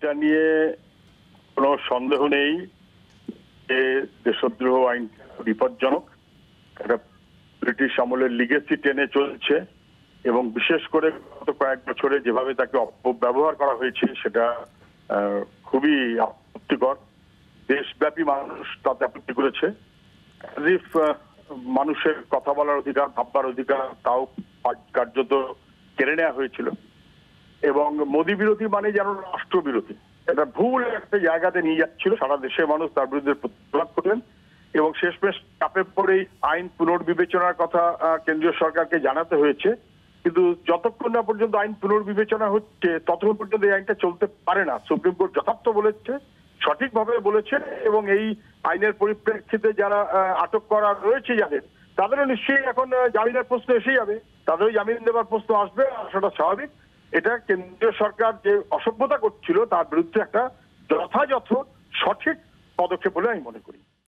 এটা নিয়ে কোনো সন্দেহ নেই যে দেশদ্রোহ আইন বিপজ্জনক, একটা ব্রিটিশ আমলের লিগেসি টেনে চলছে এবং বিশেষ করে গত কয়েক বছরে যেভাবে তাকে অপব্যবহার করা হয়েছে সেটা খুবই আপত্তিকর। দেশব্যাপী মানুষ তাতে আপত্তি করেছে। মানুষের কথা বলার অধিকার, ভাববার অধিকার তাও কার্যত কেড়ে নেওয়া হয়েছিল এবং মোদী বিরোধী মানে যেন রাষ্ট্র বিরোধী, এটা ভুল একটা জায়গাতে নিয়ে যাচ্ছিল। সারা দেশের মানুষ তার বিরুদ্ধে প্রতিবাদ করলেন এবং শেষমেশ চাপে পড়েই আইন পুনর্বিবেচনার কথা কেন্দ্রীয় সরকারকে জানাতে হয়েছে। কিন্তু যতক্ষণ না পর্যন্ত আইন পুনর্বিবেচনা হচ্ছে ততক্ষণ পর্যন্ত এই আইনটা চলতে পারে না। সুপ্রিম কোর্ট যথার্থ বলেছে, সঠিকভাবে বলেছে এবং এই আইনের পরিপ্রেক্ষিতে যারা আটক করা রয়েছে যাদের, তাদেরও নিশ্চয়ই এখন জামিনের প্রশ্ন এসে যাবে, তাদেরও জামিন দেওয়ার প্রশ্ন আসবে, আসাটা স্বাভাবিক। এটা কেন্দ্রীয় সরকার যে অসভ্যতা করছিল তার বিরুদ্ধে একটা যথাযথ সঠিক পদক্ষেপ বলে আমি মনে করি।